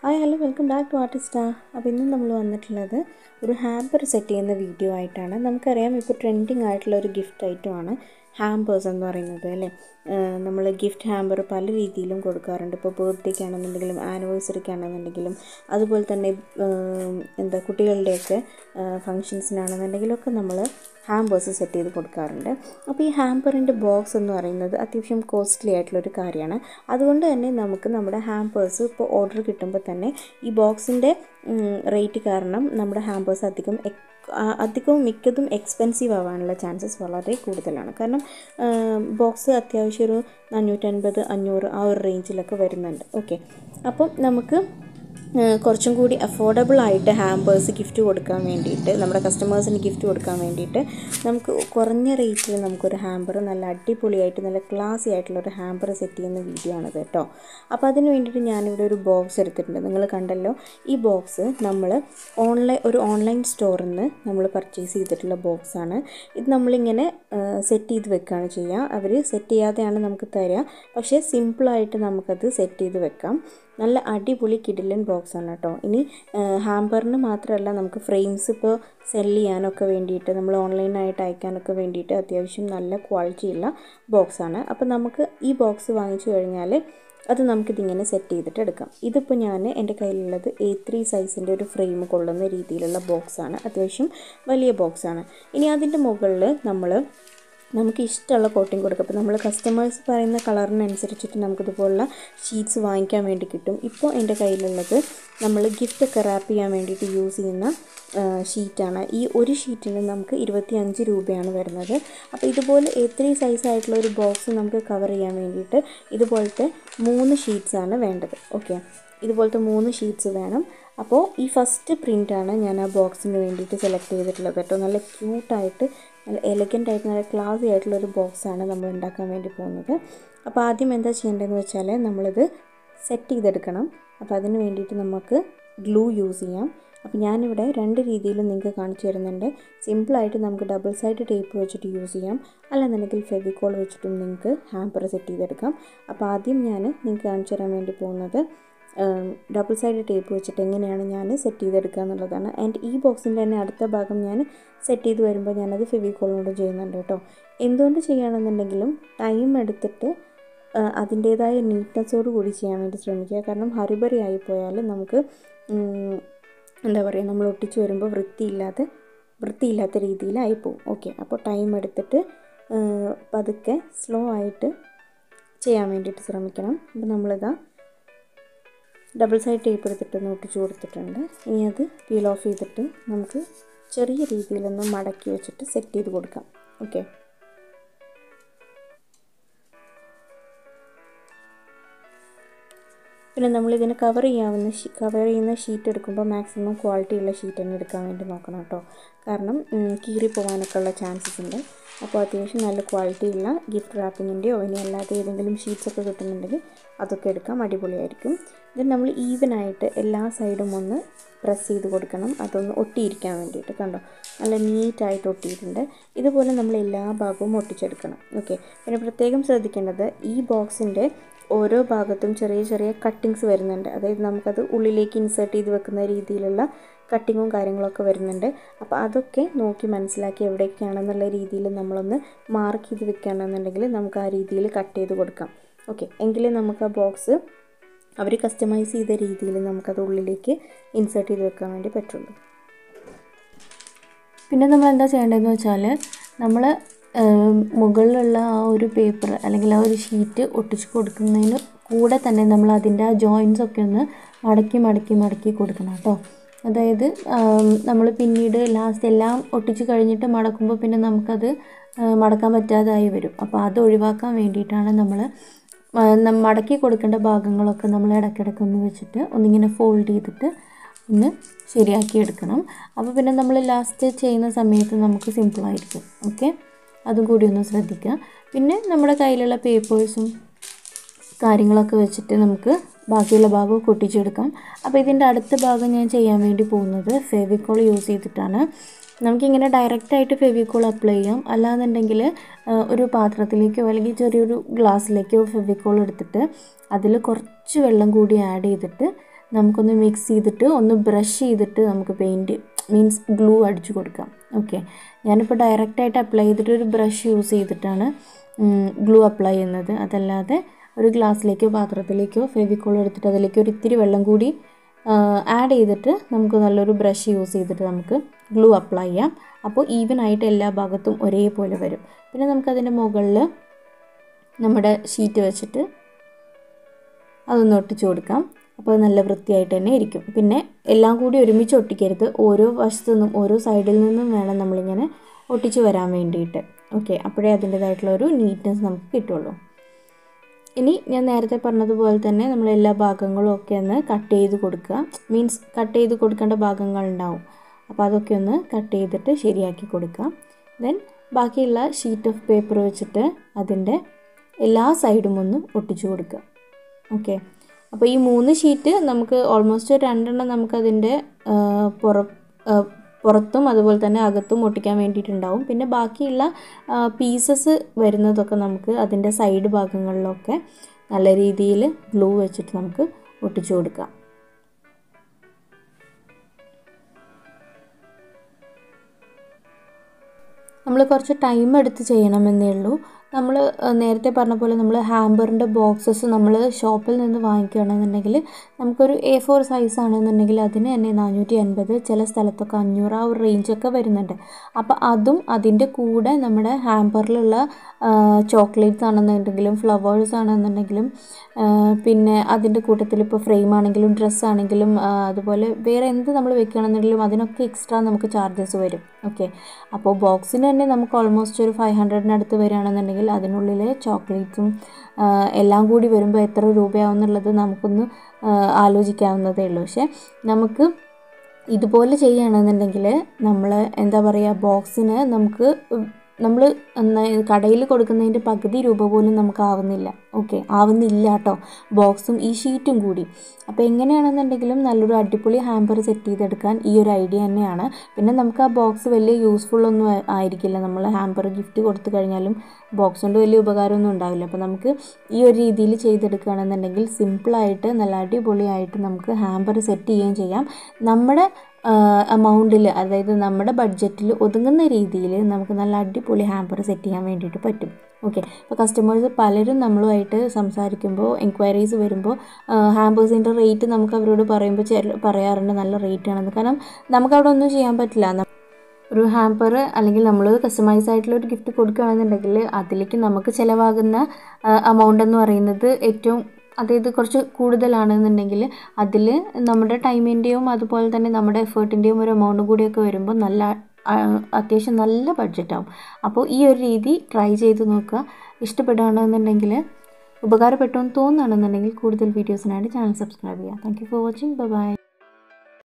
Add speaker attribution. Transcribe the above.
Speaker 1: Hi hello welcome back to ആർട്ടിസ്റ്റാ. അപ്പോൾ ഇന്ന് നമ്മൾ വന്നിട്ടുള്ളത് ഒരു ഹാമ്പർ സെറ്റ് ചെയ്യുന്ന വീഡിയോ ആയിട്ടാണ്. നമുക്കറിയാം ഇപ്പോൾ ട്രെൻഡിങ് ആയിട്ടുള്ള ഒരു ഗിഫ്റ്റ് ഐറ്റമാണ് ഹാമ്പേഴ്സ് എന്ന് പറയുന്നത് അല്ലേ. നമ്മൾ ഗിഫ്റ്റ് ഹാമ്പർ പല രീതിയിലും കൊടുക്കാറുണ്ട്. ഇപ്പോൾ ബർത്ത്ഡേക്ക് ആണെന്നുണ്ടെങ്കിലും ആനിവേഴ്സറിക്ക് ആണെന്നുണ്ടെങ്കിലും അതുപോലെ തന്നെ കുട്ടികളുടെയൊക്കെ ഫങ്ഷൻസിനാണെന്നുണ്ടെങ്കിലും ഒക്കെ നമ്മൾ ഹാമ്പേഴ്സ് സെറ്റ് ചെയ്ത് കൊടുക്കാറുണ്ട്. അപ്പോൾ ഈ ഹാമ്പറിൻ്റെ ബോക്സ് എന്ന് പറയുന്നത് അത്യാവശ്യം കോസ്റ്റ്ലി ആയിട്ടുള്ളൊരു കാര്യമാണ്. അതുകൊണ്ട് തന്നെ നമുക്ക് നമ്മുടെ ഹാമ്പേഴ്സ് ഇപ്പോൾ ഓർഡർ കിട്ടുമ്പോൾ തന്നെ ഈ ബോക്സിൻ്റെ റേറ്റ് കാരണം നമ്മുടെ ഹാമ്പേഴ്സ് അധികവും മിക്കതും എക്സ്പെൻസീവ് ആവാനുള്ള ചാൻസസ് വളരെ കൂടുതലാണ്. കാരണം ബോക്സ് അത്യാവശ്യം ഒരു 450-500 ആ ഒരു റേഞ്ചിലൊക്കെ വരുന്നുണ്ട്. ഓക്കെ, അപ്പം നമുക്ക് കുറച്ചും കൂടി അഫോർഡബിൾ ആയിട്ട് ഹാമ്പേഴ്സ് ഗിഫ്റ്റ് കൊടുക്കാൻ വേണ്ടിയിട്ട്, നമ്മുടെ കസ്റ്റമേഴ്സിന് ഗിഫ്റ്റ് കൊടുക്കാൻ വേണ്ടിയിട്ട് നമുക്ക് കുറഞ്ഞ റേറ്റിൽ നമുക്കൊരു ഹാമ്പർ നല്ല അടിപൊളിയായിട്ട് നല്ല ക്ലാസി ആയിട്ടുള്ളൊരു ഹാമ്പർ സെറ്റ് ചെയ്യുന്ന വീഡിയോ ആണത് കേട്ടോ. അപ്പോൾ അതിന് വേണ്ടിയിട്ട് ഞാനിവിടെ ഒരു ബോക്സ് എടുത്തിട്ടുണ്ട്. നിങ്ങൾ കണ്ടല്ലോ, ഈ ബോക്സ് നമ്മൾ ഒരു ഓൺലൈൻ സ്റ്റോറിൽ നിന്ന് നമ്മൾ പർച്ചേസ് ചെയ്തിട്ടുള്ള ബോക്സാണ്. ഇത് നമ്മളിങ്ങനെ സെറ്റ് ചെയ്ത് വെക്കുകയാണ് ചെയ്യുക. അവർ സെറ്റ് ചെയ്യാതെയാണ് നമുക്ക് തരിക, പക്ഷേ സിമ്പിളായിട്ട് നമുക്കത് സെറ്റ് ചെയ്ത് വെക്കാം. നല്ല അടിപൊളി കിഡിലൻ ബോക്സാണ് കേട്ടോ. ഇനി ഹാമ്പറിന് മാത്രമല്ല, നമുക്ക് ഫ്രെയിംസ് ഇപ്പോൾ സെല്ല് ചെയ്യാനൊക്കെ വേണ്ടിയിട്ട്, നമ്മൾ ഓൺലൈനായിട്ട് അയക്കാനൊക്കെ വേണ്ടിയിട്ട് അത്യാവശ്യം നല്ല ക്വാളിറ്റിയുള്ള ബോക്സാണ്. അപ്പോൾ നമുക്ക് ഈ ബോക്സ് വാങ്ങിച്ചു കഴിഞ്ഞാൽ അത് നമുക്കിതിങ്ങനെ സെറ്റ് ചെയ്തിട്ട് എടുക്കാം. ഇതിപ്പോൾ എൻ്റെ കയ്യിലുള്ളത് A3 സൈസിൻ്റെ ഒരു ഫ്രെയിം കൊള്ളുന്ന രീതിയിലുള്ള ബോക്സാണ്. അത്യാവശ്യം വലിയ ബോക്സാണ്. ഇനി അതിൻ്റെ മുകളിൽ നമുക്ക് ഇഷ്ടമുള്ള കോട്ടിങ് കൊടുക്കുക. അപ്പോൾ നമ്മൾ കസ്റ്റമേഴ്സ് പറയുന്ന കളറിനനുസരിച്ചിട്ട് നമുക്കിതുപോലുള്ള ഷീറ്റ്സ് വാങ്ങിക്കാൻ വേണ്ടി കിട്ടും. ഇപ്പോൾ എൻ്റെ കയ്യിലുള്ളത് നമ്മൾ ഗിഫ്റ്റൊക്കെ റാപ്പ് ചെയ്യാൻ വേണ്ടിയിട്ട് യൂസ് ചെയ്യുന്ന ഷീറ്റാണ്. ഈ ഒരു ഷീറ്റിന് നമുക്ക് 25 രൂപയാണ് വരുന്നത്. അപ്പോൾ ഇതുപോലെ A3 സൈസായിട്ടുള്ള ഒരു ബോക്സ് നമുക്ക് കവർ ചെയ്യാൻ വേണ്ടിയിട്ട് ഇതുപോലത്തെ 3 ഷീറ്റ്സാണ് വേണ്ടത്. ഓക്കെ, ഇതുപോലത്തെ 3 ഷീറ്റ്സ് വേണം. അപ്പോൾ ഈ ഫസ്റ്റ് പ്രിൻ്റാണ് ഞാൻ ആ ബോക്സിന് വേണ്ടിയിട്ട് സെലക്ട് ചെയ്തിട്ടുള്ളത് കേട്ടോ. നല്ല ക്യൂട്ടായിട്ട്, നല്ല എലഗൻ്റ് ആയിട്ട്, നല്ല ക്ലാസി ആയിട്ടുള്ളൊരു ബോക്സാണ് നമ്മൾ ഉണ്ടാക്കാൻ വേണ്ടി പോകുന്നത്. അപ്പോൾ ആദ്യം എന്താ ചെയ്യേണ്ടതെന്ന് വെച്ചാൽ നമ്മളിത് സെറ്റ് ചെയ്തെടുക്കണം. അപ്പോൾ അതിന് വേണ്ടിയിട്ട് നമുക്ക് ഗ്ലൂ യൂസ് ചെയ്യാം. അപ്പോൾ ഞാനിവിടെ 2 രീതിയിലും നിങ്ങൾക്ക് കാണിച്ചു തരുന്നുണ്ട്. സിമ്പിളായിട്ട് നമുക്ക് ഡബിൾ സൈഡ് ടേപ്പ് വെച്ചിട്ട് യൂസ് ചെയ്യാം, അല്ലെന്നുണ്ടെങ്കിൽ ഫെവിക്കോൾ വെച്ചിട്ടും നിങ്ങൾക്ക് ഹാമ്പർ സെറ്റ് ചെയ്തെടുക്കാം. അപ്പോൾ ആദ്യം ഞാൻ നിങ്ങൾക്ക് കാണിച്ചു തരാൻ വേണ്ടി പോകുന്നത് ഡബിൾ സൈഡ് ടേപ്പ് വെച്ചിട്ട് എങ്ങനെയാണ് ഞാൻ സെറ്റ് ചെയ്തെടുക്കുക എന്നുള്ളതാണ്. ആൻഡ് ഈ ബോക്സിൻ്റെ തന്നെ അടുത്ത ഭാഗം ഞാൻ സെറ്റ് ചെയ്ത് വരുമ്പോൾ ഞാനത് ഫെവിക്കോളിനോട് ചെയ്യുന്നുണ്ട് കേട്ടോ. എന്തുകൊണ്ട് ചെയ്യുകയാണെന്നുണ്ടെങ്കിലും ടൈം എടുത്തിട്ട് അതിൻ്റേതായ നീറ്റ്നെസ്സോട് കൂടി ചെയ്യാൻ വേണ്ടി ശ്രമിക്കുക. കാരണം ഹറിബറി ആയിപ്പോയാൽ നമുക്ക് നമ്മൾ ഒട്ടിച്ച് വരുമ്പോൾ വൃത്തിയില്ലാത്ത രീതിയിലായിപ്പോവും. ഓക്കെ, അപ്പോൾ ടൈം എടുത്തിട്ട് പതുക്കെ സ്ലോ ആയിട്ട് ചെയ്യാൻ വേണ്ടിയിട്ട് ശ്രമിക്കണം. അപ്പോൾ നമ്മളിതാ ഡബിൾ സൈഡ് ടേപ്പ് എടുത്തിട്ടൊന്ന് ഒട്ടിച്ച് കൊടുത്തിട്ടുണ്ട്. ഇനി അത് പീൽ ഓഫ് ചെയ്തിട്ട് നമുക്ക് ചെറിയ രീതിയിലൊന്ന് മടക്കി വെച്ചിട്ട് സെറ്റ് ചെയ്ത് കൊടുക്കാം. ഓക്കെ, പിന്നെ നമ്മളിതിനെ കവർ ചെയ്യുന്ന ഷീറ്റ് എടുക്കുമ്പോൾ മാക്സിമം ക്വാളിറ്റിയുള്ള ഷീറ്റ് തന്നെ എടുക്കാൻ വേണ്ടി നോക്കണം കേട്ടോ. കാരണം കീറി പോകാനൊക്കെ ഉള്ള ചാൻസസ് ഉണ്ട്. അപ്പോൾ അത്യാവശ്യം നല്ല ക്വാളിറ്റിയുള്ള ഗിഫ്റ്റ് റാപ്പിങ്ങിൻ്റെയോ ഇനി അല്ലാതെ ഏതെങ്കിലും ഷീറ്റ്സൊക്കെ കിട്ടുന്നുണ്ടെങ്കിൽ അതൊക്കെ എടുക്കാം, അടിപൊളിയായിരിക്കും. ഇത് നമ്മൾ ഈവനായിട്ട് എല്ലാ സൈഡും ഒന്ന് പ്രസ് ചെയ്ത് കൊടുക്കണം, അതൊന്ന് ഒട്ടിയിരിക്കാൻ വേണ്ടിയിട്ട്. കണ്ടോ, നല്ല നീറ്റായിട്ട് ഒട്ടിയിട്ടുണ്ട്. ഇതുപോലെ നമ്മൾ എല്ലാ ഭാഗവും ഒട്ടിച്ചെടുക്കണം. ഓക്കെ, പിന്നെ പ്രത്യേകം ശ്രദ്ധിക്കേണ്ടത്, ഈ ബോക്സിൻ്റെ ഓരോ ഭാഗത്തും ചെറിയ ചെറിയ കട്ടിങ്സ് വരുന്നുണ്ട്. അതായത് നമുക്കത് ഉള്ളിലേക്ക് ഇൻസേർട്ട് ചെയ്ത് വെക്കുന്ന രീതിയിലുള്ള കട്ടിങ്ങും കാര്യങ്ങളൊക്കെ വരുന്നുണ്ട്. അപ്പോൾ അതൊക്കെ നോക്കി മനസ്സിലാക്കി എവിടേക്കാണെന്നുള്ള രീതിയിൽ നമ്മളൊന്ന് മാർക്ക് ചെയ്ത് വെക്കുകയാണെന്നുണ്ടെങ്കിൽ നമുക്ക് ആ രീതിയിൽ കട്ട് ചെയ്ത് കൊടുക്കാം. ഓക്കെ, എങ്കിലേ നമുക്ക് ആ ബോക്സ് അവർ കസ്റ്റമൈസ് ചെയ്ത രീതിയിൽ നമുക്കത് ഉള്ളിലേക്ക് ഇൻസേർട്ട് ചെയ്ത് വെക്കാൻ വേണ്ടി പറ്റുള്ളൂ. പിന്നെ നമ്മൾ എന്താ ചെയ്യേണ്ടതെന്ന് വെച്ചാൽ, നമ്മൾ മുകളിലുള്ള ആ ഒരു പേപ്പർ അല്ലെങ്കിൽ ആ ഒരു ഷീറ്റ് ഒട്ടിച്ച് കൊടുക്കുന്നതിന് കൂടെ തന്നെ നമ്മൾ അതിൻ്റെ ആ ജോയിൻസൊക്കെ ഒന്ന് മടക്കി കൊടുക്കണം കേട്ടോ. അതായത് നമ്മൾ പിന്നീട് ലാസ്റ്റ് എല്ലാം ഒട്ടിച്ച് കഴിഞ്ഞിട്ട് മടക്കുമ്പോൾ പിന്നെ നമുക്കത് മടക്കാൻ പറ്റാതായി വരും. അപ്പോൾ അത് ഒഴിവാക്കാൻ വേണ്ടിയിട്ടാണ് നമ്മൾ മടക്കി കൊടുക്കേണ്ട ഭാഗങ്ങളൊക്കെ നമ്മൾ ഇടയ്ക്കിടയ്ക്കൊന്ന് വെച്ചിട്ട് ഒന്നിങ്ങനെ ഫോൾഡ് ചെയ്തിട്ട് ഒന്ന് ശരിയാക്കി എടുക്കണം. അപ്പോൾ പിന്നെ നമ്മൾ ലാസ്റ്റ് ചെയ്യുന്ന സമയത്ത് നമുക്ക് സിമ്പിളായിരിക്കും. ഓക്കെ, അതും കൂടി ഒന്ന് ശ്രദ്ധിക്കുക. പിന്നെ നമ്മുടെ കയ്യിലുള്ള പേപ്പേഴ്സും കാര്യങ്ങളൊക്കെ വെച്ചിട്ട് നമുക്ക് ബാക്കിയുള്ള ഭാഗമൊക്കെ ഒട്ടിച്ചെടുക്കാം. അപ്പോൾ ഇതിൻ്റെ അടുത്ത ഭാഗം ഞാൻ ചെയ്യാൻ വേണ്ടി പോകുന്നത് ഫെവിക്കോൾ യൂസ് ചെയ്തിട്ടാണ്. നമുക്കിങ്ങനെ ഡയറക്റ്റായിട്ട് ഫെവിക്കോൾ അപ്ലൈ ചെയ്യാം, അല്ലാന്നുണ്ടെങ്കിൽ ഒരു പാത്രത്തിലേക്കോ അല്ലെങ്കിൽ ചെറിയൊരു ഗ്ലാസ്സിലേക്കോ ഫെവിക്കോൾ എടുത്തിട്ട് അതിൽ കുറച്ച് വെള്ളം കൂടി ആഡ് ചെയ്തിട്ട് നമുക്കൊന്ന് മിക്സ് ചെയ്തിട്ട് ഒന്ന് ബ്രഷ് ചെയ്തിട്ട് നമുക്ക് പെയിൻറ്റ് മീൻസ് ഗ്ലൂ അടിച്ചു കൊടുക്കാം. ഓക്കെ, ഞാനിപ്പോൾ ഡയറക്റ്റായിട്ട് അപ്ലൈ ചെയ്തിട്ട് ഒരു ബ്രഷ് യൂസ് ചെയ്തിട്ടാണ് ഗ്ലൂ അപ്ലൈ ചെയ്യുന്നത്. അതല്ലാതെ ഒരു ഗ്ലാസ്സിലേക്കോ പാത്രത്തിലേക്കോ ഫെവിക്കോൾ എടുത്തിട്ട് അതിലേക്ക് ഒരു ഇത്തിരി വെള്ളം കൂടി ആഡ് ചെയ്തിട്ട് നമുക്ക് നല്ലൊരു ബ്രഷ് യൂസ് ചെയ്തിട്ട് നമുക്ക് ഗ്ലൂ അപ്ലൈ ചെയ്യാം. അപ്പോൾ ഈവൻ ആയിട്ട് എല്ലാ ഭാഗത്തും ഒരേപോലെ വരും. പിന്നെ നമുക്കതിൻ്റെ മുകളിൽ നമ്മുടെ ഷീറ്റ് വെച്ചിട്ട് അതൊന്ന് ഒട്ടിച്ചു കൊടുക്കാം. അപ്പോൾ നല്ല വൃത്തിയായിട്ട് തന്നെ ഇരിക്കും. പിന്നെ എല്ലാം കൂടി ഒരുമിച്ച് ഒട്ടിക്കരുത്, ഓരോ വശത്തു നിന്നും ഓരോ സൈഡിൽ നിന്നും വേണം നമ്മളിങ്ങനെ ഒട്ടിച്ച് വരാൻ വേണ്ടിയിട്ട്. ഓക്കെ, അപ്പോഴേ അതിൻ്റേതായിട്ടുള്ള ഒരു നീറ്റ്നെസ് നമുക്ക് കിട്ടുള്ളൂ. ഇനി ഞാൻ നേരത്തെ പറഞ്ഞതുപോലെ തന്നെ നമ്മൾ എല്ലാ ഭാഗങ്ങളും ഒക്കെ ഒന്ന് കട്ട് ചെയ്ത് കൊടുക്കുക. മീൻസ് കട്ട് ചെയ്ത് കൊടുക്കേണ്ട ഭാഗങ്ങളുണ്ടാവും, അപ്പോൾ അതൊക്കെ ഒന്ന് കട്ട് ചെയ്തിട്ട് ശരിയാക്കി കൊടുക്കുക. ദെൻ ബാക്കിയുള്ള ഷീറ്റ് ഓഫ് പേപ്പർ വെച്ചിട്ട് അതിൻ്റെ എല്ലാ സൈഡും ഒന്ന് ഒട്ടിച്ചു കൊടുക്കുക. ഓക്കെ, അപ്പോൾ ഈ 3 ഷീറ്റ് നമുക്ക് ഓൾമോസ്റ്റ് 2 നമുക്കതിൻ്റെ പുറത്തും അതുപോലെ തന്നെ അകത്തും ഒട്ടിക്കാൻ വേണ്ടിയിട്ടുണ്ടാവും. പിന്നെ ബാക്കിയുള്ള പീസസ് വരുന്നതൊക്കെ നമുക്ക് അതിൻ്റെ സൈഡ് ഭാഗങ്ങളിലൊക്കെ നല്ല രീതിയിൽ ഗ്ലൂ വെച്ചിട്ട് നമുക്ക് ഒട്ടിച്ചു കൊടുക്കാം. നമ്മൾ കുറച്ച് ടൈം എടുത്ത് ചെയ്യണമെന്നേ ഉള്ളൂ. നമ്മൾ നേരത്തെ പറഞ്ഞ പോലെ നമ്മൾ ഹാമ്പറിൻ്റെ ബോക്സസ് നമ്മൾ ഷോപ്പിൽ നിന്ന് വാങ്ങിക്കുകയാണെന്നുണ്ടെങ്കിൽ നമുക്കൊരു A4 സൈസ് ആണെന്നുണ്ടെങ്കിൽ അതിന് തന്നെ 450, ചില സ്ഥലത്തൊക്കെ 500 ആ ഒരു റേഞ്ചൊക്കെ വരുന്നുണ്ട്. അപ്പോൾ അതും അതിൻ്റെ കൂടെ നമ്മുടെ ഹാമ്പറിലുള്ള ചോക്ലേറ്റ്സ് ആണെന്നുണ്ടെങ്കിലും ഫ്ലവേഴ്സ് ആണെന്നുണ്ടെങ്കിലും പിന്നെ അതിൻ്റെ കൂട്ടത്തിൽ ഇപ്പോൾ ഫ്രെയിം ആണെങ്കിലും ഡ്രസ്സാണെങ്കിലും അതുപോലെ വേറെ എന്ത് നമ്മൾ വെക്കുകയാണെന്നുണ്ടെങ്കിലും അതിനൊക്കെ എക്സ്ട്രാ നമുക്ക് ചാർജസ് വരും. ഓക്കെ, അപ്പോൾ ബോക്സിന് തന്നെ നമുക്ക് ഓൾമോസ്റ്റ് ഒരു 500-നടുത്ത് വരികയാണെന്നുണ്ടെങ്കിൽ അതിനുള്ളിൽ ചോക്ലേറ്റ്സും എല്ലാം കൂടി വരുമ്പോൾ എത്ര രൂപയാവും എന്നുള്ളത് നമുക്കൊന്ന് ആലോചിക്കാവുന്നതേ ഉള്ളൂ. പക്ഷേ നമുക്ക് ഇതുപോലെ ചെയ്യുകയാണെന്നുണ്ടെങ്കിൽ നമ്മൾ എന്താ പറയുക, ബോക്സിന് നമ്മൾ കടയിൽ കൊടുക്കുന്നതിൻ്റെ പകുതി രൂപ പോലും നമുക്ക് ആവുന്നില്ല. ഓക്കെ, ആവുന്നില്ല കേട്ടോ, ബോക്സും ഈ ഷീറ്റും കൂടി. അപ്പോൾ എങ്ങനെയാണെന്നുണ്ടെങ്കിലും നല്ലൊരു അടിപൊളി ഹാമ്പർ സെറ്റ് ചെയ്തെടുക്കാൻ ഈ ഒരു ഐഡിയ തന്നെയാണ്. പിന്നെ നമുക്ക് ആ ബോക്സ് വലിയ യൂസ്ഫുള്ളൊന്നും ആയിരിക്കില്ല. നമ്മൾ ഹാമ്പർ ഗിഫ്റ്റ് കൊടുത്തു കഴിഞ്ഞാലും ബോക്സ് കൊണ്ട് വലിയ ഉപകാരമൊന്നും ഉണ്ടാവില്ല. അപ്പോൾ നമുക്ക് ഈ ഒരു രീതിയിൽ ചെയ്തെടുക്കുകയാണെന്നുണ്ടെങ്കിൽ സിമ്പിളായിട്ട് നല്ല അടിപൊളിയായിട്ട് നമുക്ക് ഹാമ്പർ സെറ്റ് ചെയ്യുകയും ചെയ്യാം. നമ്മുടെ എമൗണ്ടിൽ, അതായത് നമ്മുടെ ബഡ്ജറ്റിൽ ഒതുങ്ങുന്ന രീതിയിൽ നമുക്ക് നല്ല അടിപൊളി ഹാമ്പർ സെറ്റ് ചെയ്യാൻ വേണ്ടിയിട്ട് പറ്റും. ഓക്കെ, ഇപ്പോൾ കസ്റ്റമേഴ്സ് പലരും നമ്മളുമായിട്ട് സംസാരിക്കുമ്പോൾ എൻക്വയറീസ് വരുമ്പോൾ ഹാമ്പേഴ്സിൻ്റെ റേറ്റ് നമുക്ക് അവരോട് പറയുമ്പോൾ പറയാറുണ്ട് നല്ല റേറ്റ് ആണെന്ന്. കാരണം നമുക്കവിടെ ഒന്നും ചെയ്യാൻ പറ്റില്ല. ഒരു ഹാമ്പർ അല്ലെങ്കിൽ നമ്മൾ കസ്റ്റമൈസ് ആയിട്ടുള്ള ഒരു ഗിഫ്റ്റ് കൊടുക്കുകയാണെന്നുണ്ടെങ്കിൽ അതിലേക്ക് നമുക്ക് ചിലവാകുന്ന എമൗണ്ട് എന്ന് പറയുന്നത് അതായത് കുറച്ച് കൂടുതലാണെന്നുണ്ടെങ്കിൽ അതിൽ നമ്മുടെ ടൈമിൻ്റെയും അതുപോലെ തന്നെ നമ്മുടെ എഫേർട്ടിൻ്റെയും ഒരു എമൗണ്ടും കൂടിയൊക്കെ വരുമ്പോൾ അത്യാവശ്യം നല്ല ബഡ്ജറ്റാവും. അപ്പോൾ ഈ ഒരു രീതി ട്രൈ ചെയ്ത് നോക്കുക. ഇഷ്ടപ്പെടുകയാണെന്നുണ്ടെങ്കിൽ, ഉപകാരപ്പെട്ടു എന്ന് തോന്നുകയാണെന്നുണ്ടെങ്കിൽ കൂടുതൽ വീഡിയോസിനായിട്ട് ചാനൽ സബ്സ്ക്രൈബ് ചെയ്യുക. Thank you for watching. By.